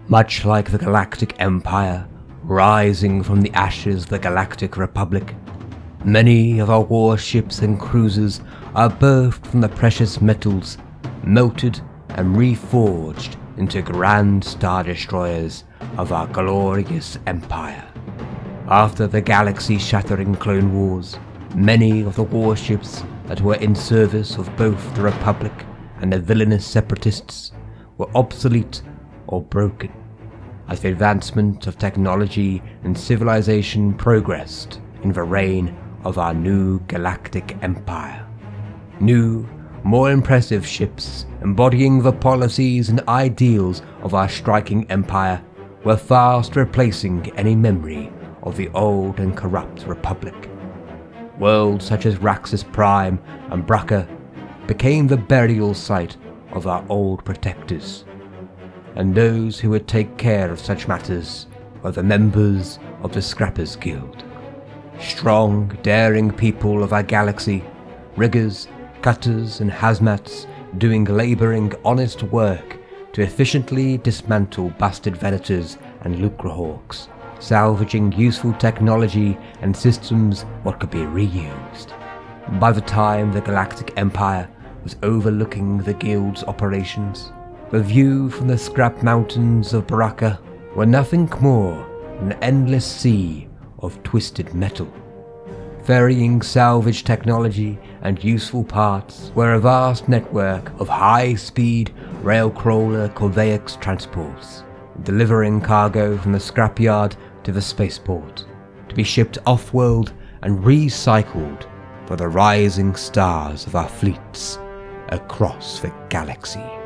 Much like the Galactic Empire, rising from the ashes of the Galactic Republic, many of our warships and cruisers are birthed from the precious metals, melted and reforged into grand star destroyers of our glorious empire. After the galaxy-shattering Clone Wars, many of the warships that were in service of both the Republic and the villainous Separatists were obsolete or broken, as the advancement of technology and civilization progressed in the reign of our new galactic empire. New, more impressive ships embodying the policies and ideals of our striking empire were fast replacing any memory of the old and corrupt Republic. Worlds such as Raxus Prime and Bracca became the burial site of our old protectors, and those who would take care of such matters were the members of the Scrappers Guild. Strong, daring people of our galaxy, riggers, cutters and hazmats doing labouring honest work to efficiently dismantle busted Venators and Lucrahawks, salvaging useful technology and systems what could be reused. By the time the Galactic Empire was overlooking the Guild's operations, the view from the scrap mountains of Baraka were nothing more than an endless sea of twisted metal. Ferrying salvage technology and useful parts were a vast network of high-speed rail-crawler Corvaix transports, delivering cargo from the scrapyard to the spaceport, to be shipped off-world and recycled for the rising stars of our fleets across the galaxy.